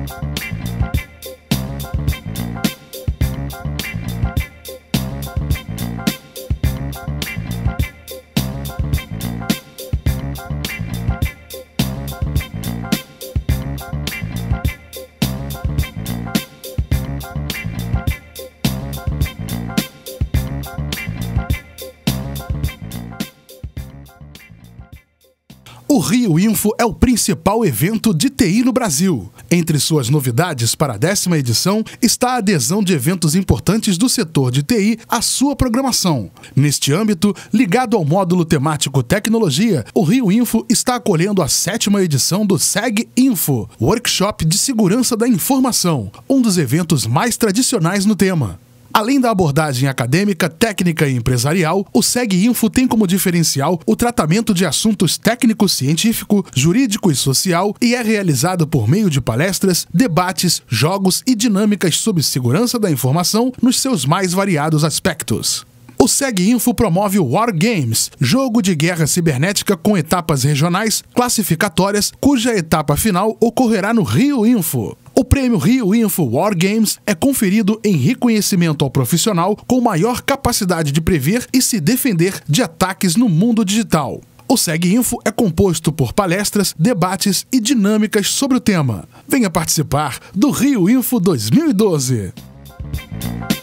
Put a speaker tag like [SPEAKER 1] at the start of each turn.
[SPEAKER 1] O Rio Info é o principal evento de TI no Brasil. Entre suas novidades para a 10ª edição está a adesão de eventos importantes do setor de TI à sua programação. Neste âmbito, ligado ao módulo temático Tecnologia, o Rio Info está acolhendo a 7ª edição do SEG Info, Workshop de Segurança da Informação, um dos eventos mais tradicionais no tema. Além da abordagem acadêmica, técnica e empresarial, o SEG Info tem como diferencial o tratamento de assuntos técnico-científico, jurídico e social e é realizado por meio de palestras, debates, jogos e dinâmicas sobre segurança da informação nos seus mais variados aspectos. O SEG Info promove o War Games, jogo de guerra cibernética com etapas regionais classificatórias, cuja etapa final ocorrerá no Rio Info. O prêmio Rio Info War Games é conferido em reconhecimento ao profissional com maior capacidade de prever e se defender de ataques no mundo digital. O SEG Info é composto por palestras, debates e dinâmicas sobre o tema. Venha participar do Rio Info 2012!